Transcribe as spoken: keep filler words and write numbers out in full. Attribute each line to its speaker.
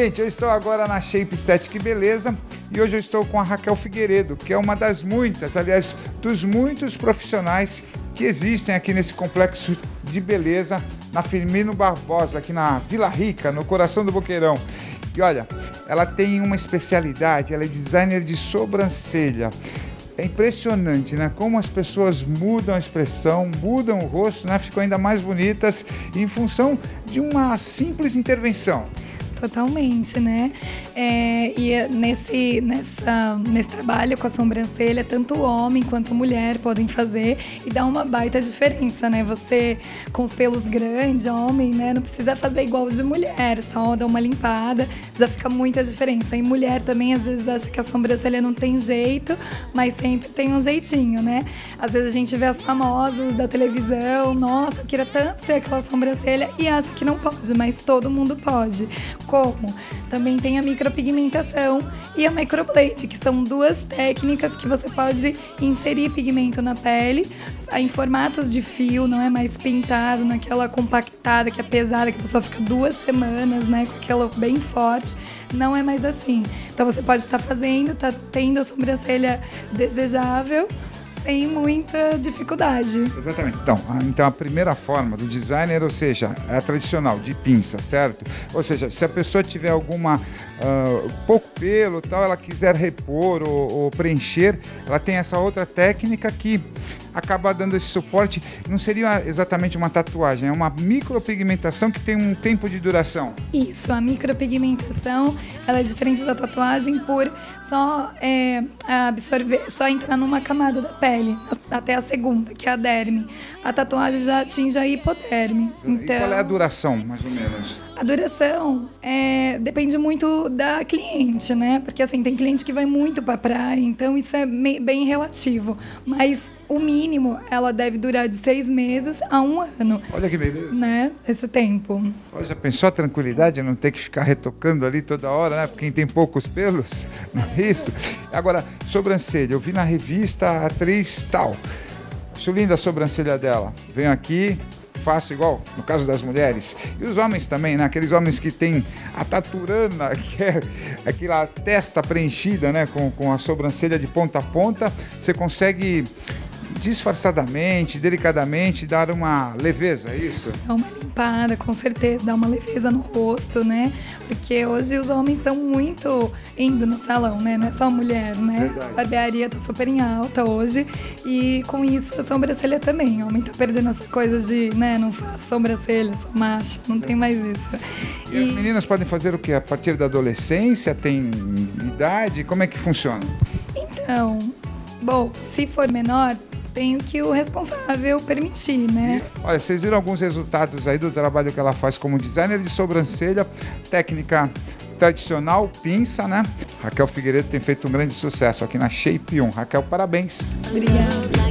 Speaker 1: Gente, eu estou agora na Shape Estética e Beleza e hoje eu estou com a Raquel Figueiredo, que é uma das muitas, aliás, dos muitos profissionais que existem aqui nesse complexo de beleza na Firmino Barbosa, aqui na Vila Rica, no coração do Boqueirão. E olha, ela tem uma especialidade, ela é designer de sobrancelha. É impressionante, né? Como as pessoas mudam a expressão, mudam o rosto, né? Ficam ainda mais bonitas em função de uma simples intervenção.
Speaker 2: Totalmente, né? É, e nesse, nessa, nesse trabalho com a sobrancelha, tanto homem quanto mulher podem fazer e dá uma baita diferença, né? Você com os pelos grandes, homem, né? Não precisa fazer igual de mulher, só dá uma limpada, já fica muita diferença. E mulher também, às vezes, acha que a sobrancelha não tem jeito, mas sempre tem um jeitinho, né? Às vezes a gente vê as famosas da televisão, nossa, eu queria tanto ter aquela sobrancelha e acha que não pode, mas todo mundo pode. Como? Também tem a micropigmentação e a microblade, que são duas técnicas que você pode inserir pigmento na pele em formatos de fio, não é mais pintado, naquela compactada que é pesada, que a pessoa fica duas semanas, né, com aquela bem forte. Não é mais assim. Então você pode estar fazendo, tá tendo a sobrancelha desejável, sem muita dificuldade.
Speaker 1: Exatamente. Então a, então, a primeira forma do designer, ou seja, é a tradicional, de pinça, certo? Ou seja, se a pessoa tiver alguma uh, pouco pelo, tal, ela quiser repor ou, ou preencher, ela tem essa outra técnica que acaba dando esse suporte. Não seria exatamente uma tatuagem, é uma micropigmentação que tem um tempo de duração.
Speaker 2: Isso, a micropigmentação, ela é diferente da tatuagem por só é, absorver, só entrar numa camada da pele, até a segunda, que é a derme. A tatuagem já atinge a hipoderme. Então,
Speaker 1: e qual é a duração, mais ou menos?
Speaker 2: A duração é, depende muito da cliente, né? Porque assim, tem cliente que vai muito pra praia, então isso é me, bem relativo. Mas o mínimo, ela deve durar de seis meses a um ano.
Speaker 1: Olha que beleza.
Speaker 2: Né? Esse tempo.
Speaker 1: Olha, já pensou a tranquilidade, não ter que ficar retocando ali toda hora, né? Porque quem tem poucos pelos, não é isso? Agora, sobrancelha, eu vi na revista a atriz tal. Acho linda a sobrancelha dela. Venho aqui, faço igual, no caso das mulheres. E os homens também, né? Aqueles homens que têm a taturana, que é aquela testa preenchida, né? Com, com a sobrancelha de ponta a ponta. Você consegue disfarçadamente, delicadamente, dar uma leveza, é isso?
Speaker 2: Dá uma limpada, com certeza, dá uma leveza no rosto, né? Porque hoje os homens estão muito indo no salão, né? Não é só mulher, né?
Speaker 1: Verdade.
Speaker 2: A barbearia tá super em alta hoje e com isso a sobrancelha também. O homem tá perdendo essa coisa de, né? Não faço sobrancelha, sou macho, não tem mais isso.
Speaker 1: E, e as meninas podem fazer o quê? A partir da adolescência? Tem idade? Como é que funciona?
Speaker 2: Então, bom, se for menor, tem o que o responsável permitir, né?
Speaker 1: E, olha, vocês viram alguns resultados aí do trabalho que ela faz como designer de sobrancelha, técnica tradicional, pinça, né? Raquel Figueiredo tem feito um grande sucesso aqui na Shape um. Raquel, parabéns.
Speaker 2: Obrigada.